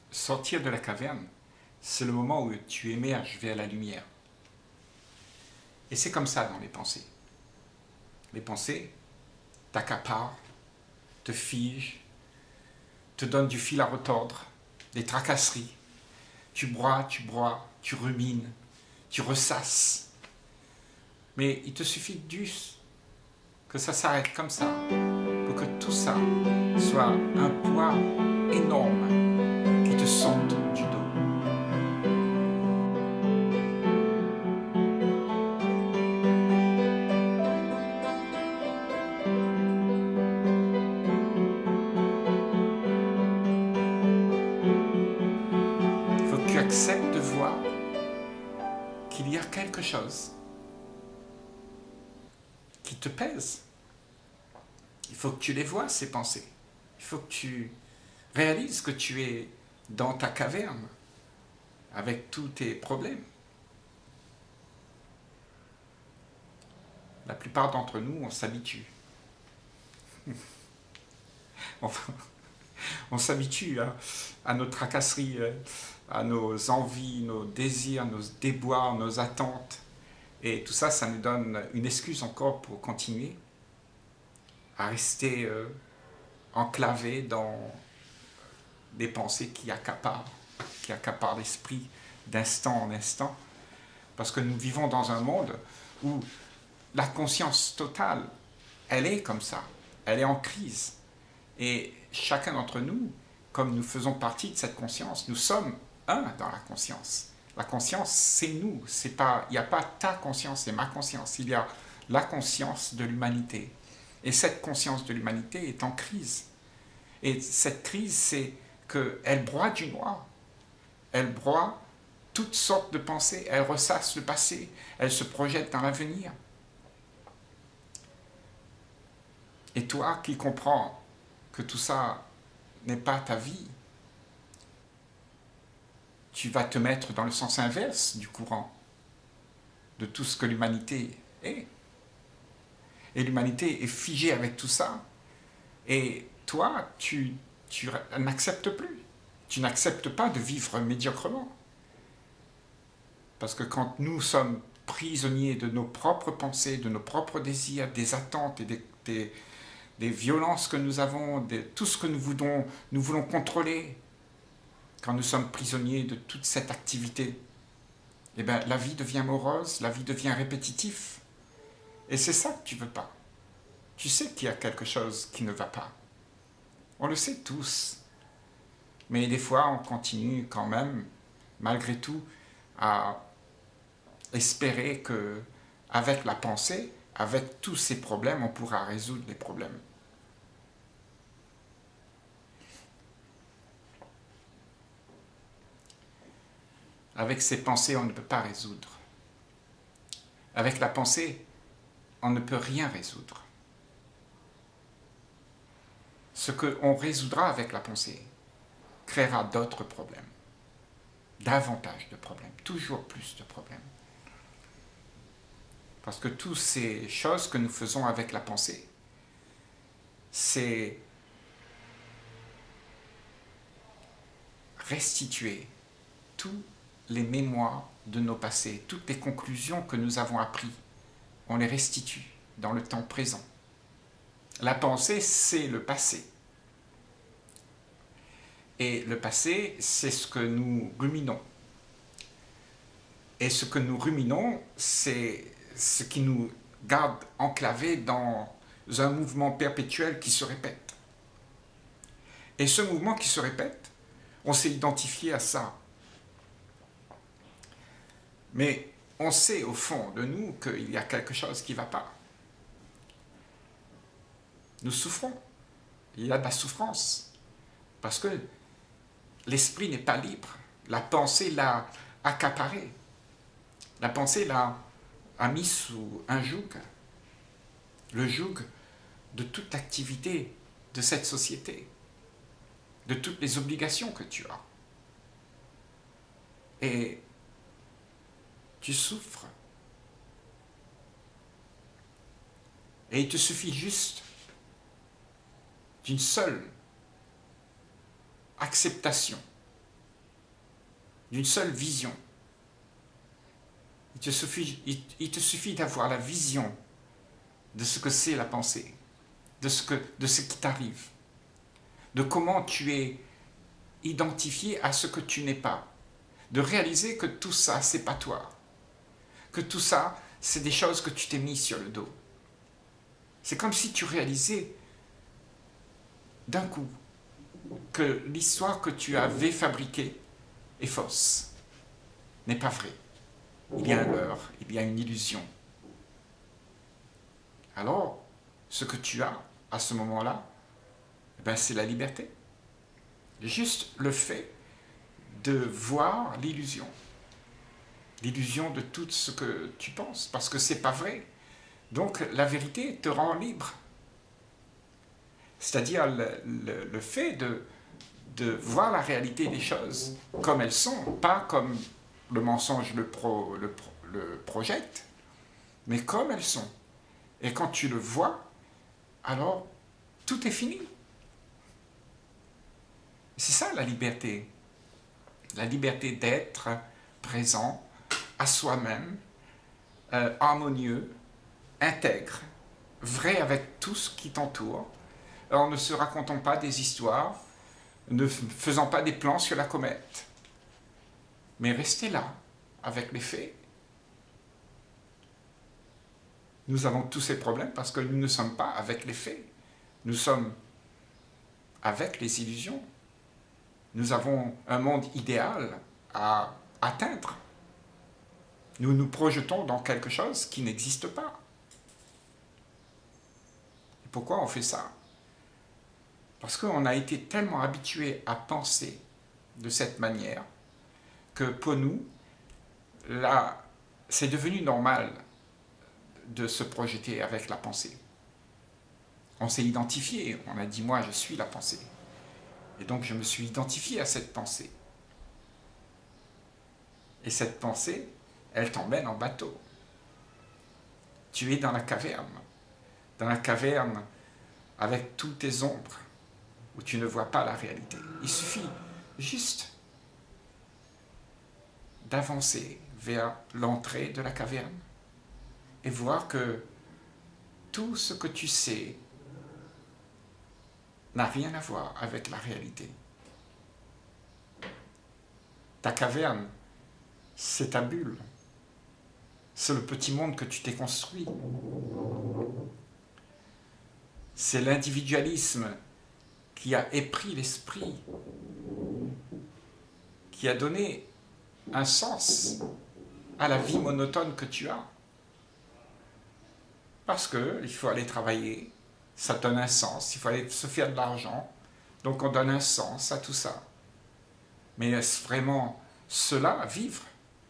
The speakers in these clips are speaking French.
sortir de la caverne, c'est le moment où tu émerges vers la lumière. Et c'est comme ça dans les pensées. Les pensées t'accaparent, te figent, te donnent du fil à retordre, des tracasseries. Tu broies, tu rumines, tu ressasses. Mais il te suffit juste que ça s'arrête comme ça, pour que tout ça soit un poids énorme qui te sorte du dos. Il faut que tu acceptes de voir qu'il y a quelque chose qui te pèse. Il faut que tu les vois, ces pensées. Il faut que tu réalises que tu es dans ta caverne avec tous tes problèmes. La plupart d'entre nous, on s'habitue. Enfin, on s'habitue à nos tracasseries, à nos envies, nos désirs, nos déboires, nos attentes. Et tout ça, ça nous donne une excuse encore pour continuer à rester enclavé dans des pensées qui accaparent l'esprit d'instant en instant. Parce que nous vivons dans un monde où la conscience totale, elle est comme ça, elle est en crise. Et chacun d'entre nous, comme nous faisons partie de cette conscience, nous sommes un dans la conscience. La conscience, c'est nous. Il n'y a pas ta conscience et ma conscience. Il y a la conscience de l'humanité. Et cette conscience de l'humanité est en crise. Et cette crise, c'est qu'elle broie du noir. Elle broie toutes sortes de pensées. Elle ressasse le passé. Elle se projette dans l'avenir. Et toi qui comprends que tout ça n'est pas ta vie, tu vas te mettre dans le sens inverse du courant de tout ce que l'humanité est. Et l'humanité est figée avec tout ça. Et toi, tu n'acceptes plus. Tu n'acceptes pas de vivre médiocrement. Parce que quand nous sommes prisonniers de nos propres pensées, de nos propres désirs, des attentes et des violences que nous avons, de tout ce que nous voulons contrôler, quand nous sommes prisonniers de toute cette activité, eh bien, la vie devient morose, la vie devient répétitive. Et c'est ça que tu ne veux pas. Tu sais qu'il y a quelque chose qui ne va pas. On le sait tous. Mais des fois, on continue quand même, malgré tout, à espérer que, avec la pensée, avec tous ces problèmes, on pourra résoudre les problèmes. Avec ces pensées, on ne peut pas résoudre. Avec la pensée, on ne peut rien résoudre. Ce qu'on résoudra avec la pensée créera d'autres problèmes, davantage de problèmes, toujours plus de problèmes. Parce que toutes ces choses que nous faisons avec la pensée, c'est restituer tous les mémoires de nos passés, toutes les conclusions que nous avons apprises, on les restitue dans le temps présent. La pensée, c'est le passé. Et le passé, c'est ce que nous ruminons. Et ce que nous ruminons, c'est ce qui nous garde enclavés dans un mouvement perpétuel qui se répète. Et ce mouvement qui se répète, on s'est identifié à ça. Mais on sait au fond de nous qu'il y a quelque chose qui ne va pas. Nous souffrons. Il y a de la souffrance. Parce que l'esprit n'est pas libre. La pensée l'a accaparé. La pensée l'a mis sous un joug. Le joug de toute l'activité de cette société. De toutes les obligations que tu as. Et tu souffres. Et il te suffit juste d'une seule acceptation d'une seule vision. Il te suffit d'avoir la vision de ce que c'est la pensée, de ce qui t'arrive, de comment tu es identifié à ce que tu n'es pas, de réaliser que tout ça, c'est pas toi, que tout ça, c'est des choses que tu t'es mis sur le dos. C'est comme si tu réalisais d'un coup que l'histoire que tu avais fabriquée est fausse, n'est pas vraie. Il y a un leurre, il y a une illusion. Alors, ce que tu as à ce moment-là, ben, c'est la liberté. Juste le fait de voir l'illusion. L'illusion de tout ce que tu penses, parce que c'est pas vrai. Donc la vérité te rend libre. C'est-à-dire le fait de voir la réalité des choses comme elles sont, pas comme le mensonge le projette, mais comme elles sont. Et quand tu le vois, alors tout est fini. C'est ça la liberté. La liberté d'être présent à soi-même, harmonieux, intègre, vrai avec tout ce qui t'entoure, en ne se racontant pas des histoires, ne faisant pas des plans sur la comète, mais rester là, avec les faits. Nous avons tous ces problèmes parce que nous ne sommes pas avec les faits. Nous sommes avec les illusions. Nous avons un monde idéal à atteindre. Nous nous projetons dans quelque chose qui n'existe pas. Et pourquoi on fait ça? Parce qu'on a été tellement habitué à penser de cette manière que pour nous, là, c'est devenu normal de se projeter avec la pensée. On s'est identifié, on a dit moi je suis la pensée. Et donc je me suis identifié à cette pensée. Et cette pensée, elle t'emmène en bateau. Tu es dans la caverne avec toutes tes ombres, où tu ne vois pas la réalité. Il suffit juste d'avancer vers l'entrée de la caverne et voir que tout ce que tu sais n'a rien à voir avec la réalité. Ta caverne, c'est ta bulle. C'est le petit monde que tu t'es construit. C'est l'individualisme qui a épris l'esprit, qui a donné un sens à la vie monotone que tu as. Parce qu'il faut aller travailler, ça donne un sens, il faut aller se faire de l'argent, donc on donne un sens à tout ça. Mais est-ce vraiment cela, vivre?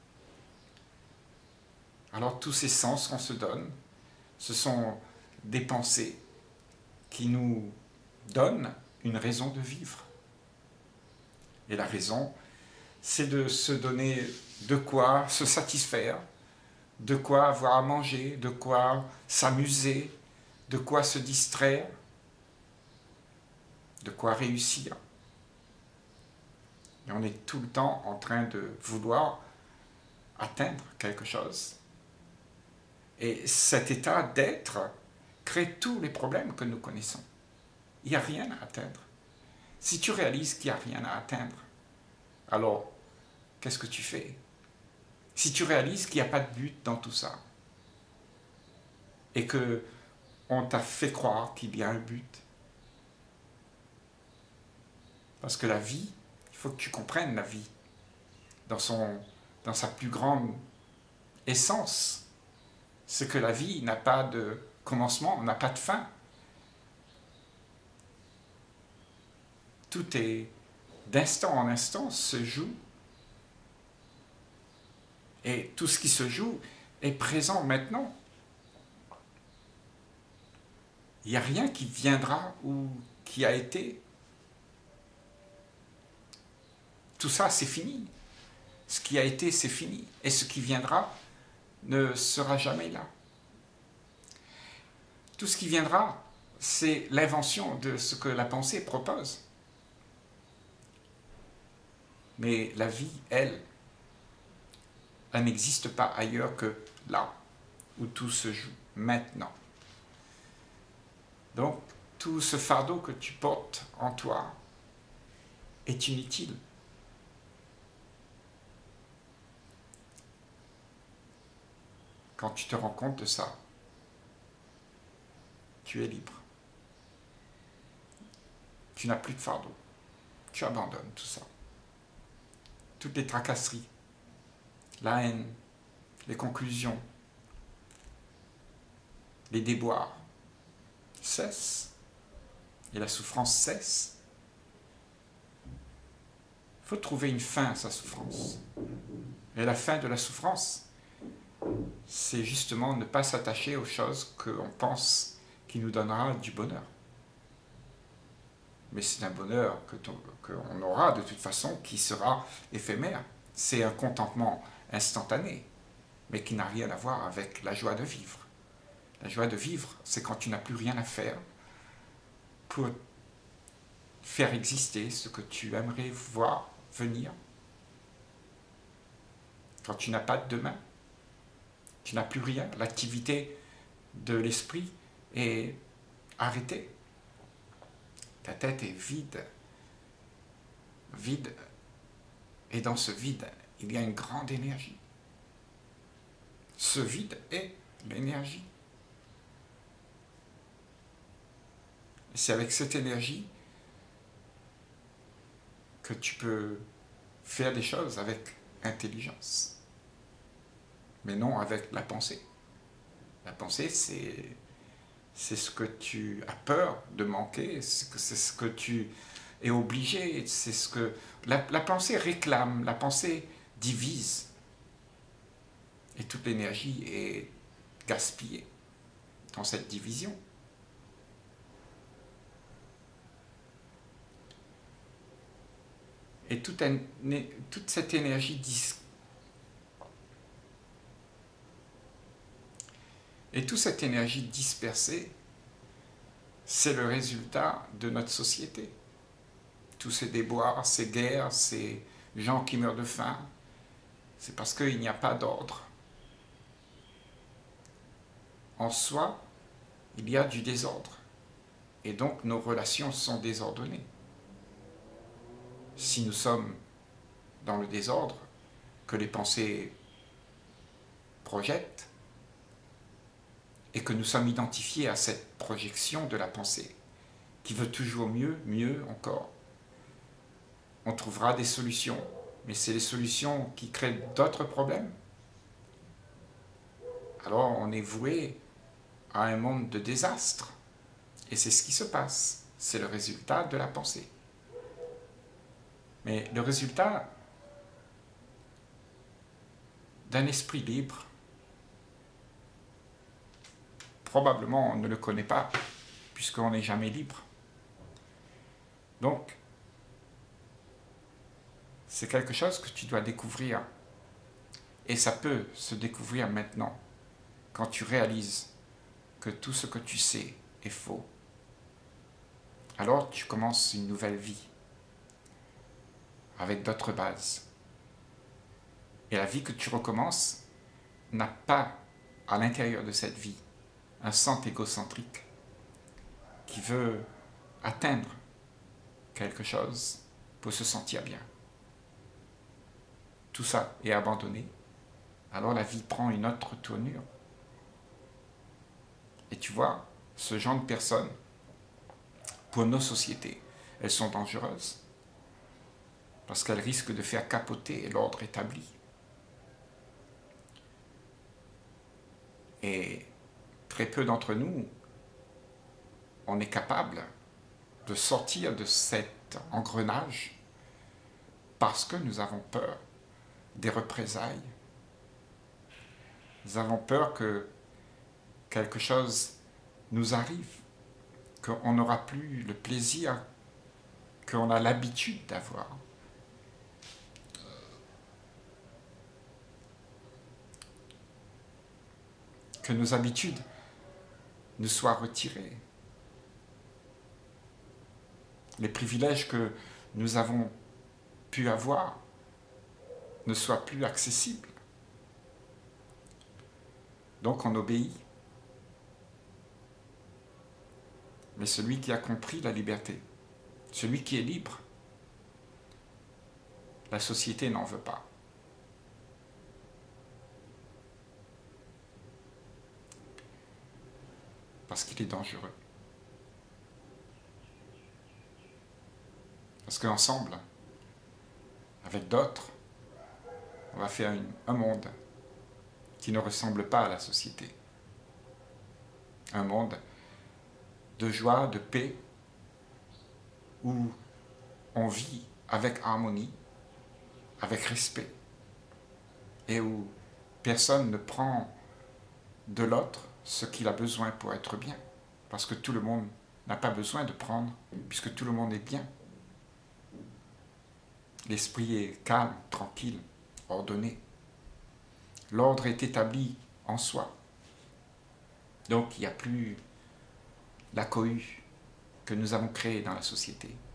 Alors tous ces sens qu'on se donne, ce sont des pensées qui nous donnent une raison de vivre. Et la raison, c'est de se donner de quoi se satisfaire, de quoi avoir à manger, de quoi s'amuser, de quoi se distraire, de quoi réussir. Et on est tout le temps en train de vouloir atteindre quelque chose. Et cet état d'être crée tous les problèmes que nous connaissons. Il n'y a rien à atteindre. Si tu réalises qu'il n'y a rien à atteindre, alors qu'est-ce que tu fais? Si tu réalises qu'il n'y a pas de but dans tout ça, et que on t'a fait croire qu'il y a un but, parce que la vie, il faut que tu comprennes la vie dans sa plus grande essence, c'est que la vie n'a pas de commencement, n'a pas de fin. Tout est d'instant en instant se joue. Et tout ce qui se joue est présent maintenant. Il n'y a rien qui viendra ou qui a été. Tout ça, c'est fini. Ce qui a été, c'est fini. Et ce qui viendra ne sera jamais là. Tout ce qui viendra, c'est l'invention de ce que la pensée propose. Mais la vie, elle n'existe pas ailleurs que là, où tout se joue, maintenant. Donc, tout ce fardeau que tu portes en toi est inutile. Quand tu te rends compte de ça, tu es libre. Tu n'as plus de fardeau. Tu abandonnes tout ça. Toutes les tracasseries, la haine, les conclusions, les déboires cessent et la souffrance cesse. Il faut trouver une fin à sa souffrance. Et la fin de la souffrance, c'est justement ne pas s'attacher aux choses qu'on pense qui nous donnera du bonheur. Mais c'est un bonheur qu'on aura de toute façon qui sera éphémère. C'est un contentement instantané, mais qui n'a rien à voir avec la joie de vivre. La joie de vivre, c'est quand tu n'as plus rien à faire pour faire exister ce que tu aimerais voir venir. Quand tu n'as pas de demain, tu n'as plus rien, l'activité de l'esprit est arrêtée. Ta tête est vide, vide, et dans ce vide, il y a une grande énergie. Ce vide est l'énergie. Et c'est avec cette énergie que tu peux faire des choses avec intelligence, mais non avec la pensée. La pensée, c'est ce que tu as peur de manquer, c'est ce que tu es obligé, c'est ce que... La pensée réclame, la pensée divise. Et toute l'énergie est gaspillée dans cette division. Et toute cette énergie toute cette énergie dispersée, c'est le résultat de notre société. Tous ces déboires, ces guerres, ces gens qui meurent de faim, c'est parce qu'il n'y a pas d'ordre. En soi, il y a du désordre. Et donc nos relations sont désordonnées. Si nous sommes dans le désordre que les pensées projettent, et que nous sommes identifiés à cette projection de la pensée, qui veut toujours mieux, mieux encore, on trouvera des solutions, mais c'est les solutions qui créent d'autres problèmes. Alors on est voué à un monde de désastre, et c'est ce qui se passe, c'est le résultat de la pensée. Mais le résultat d'un esprit libre, probablement on ne le connaît pas, puisqu'on n'est jamais libre. Donc, c'est quelque chose que tu dois découvrir. Et ça peut se découvrir maintenant, quand tu réalises que tout ce que tu sais est faux. Alors tu commences une nouvelle vie, avec d'autres bases. Et la vie que tu recommences n'a pas, à l'intérieur de cette vie, un centre égocentrique qui veut atteindre quelque chose pour se sentir bien. Tout ça est abandonné, alors la vie prend une autre tournure. Et tu vois, ce genre de personnes, pour nos sociétés, elles sont dangereuses, parce qu'elles risquent de faire capoter l'ordre établi. Et très peu d'entre nous, on est capable de sortir de cet engrenage parce que nous avons peur des représailles. Nous avons peur que quelque chose nous arrive, qu'on n'aura plus le plaisir qu'on a l'habitude d'avoir. Que nos habitudes nous soient retirées. Les privilèges que nous avons pu avoir ne soit plus accessible. Donc on obéit. Mais celui qui a compris la liberté, celui qui est libre, la société n'en veut pas. Parce qu'il est dangereux. Parce qu'ensemble, avec d'autres, on va faire un monde qui ne ressemble pas à la société. Un monde de joie, de paix, où on vit avec harmonie, avec respect, et où personne ne prend de l'autre ce qu'il a besoin pour être bien, parce que tout le monde n'a pas besoin de prendre, puisque tout le monde est bien. L'esprit est calme, tranquille, ordonné. L'ordre est établi en soi. Donc il n'y a plus la cohue que nous avons créée dans la société.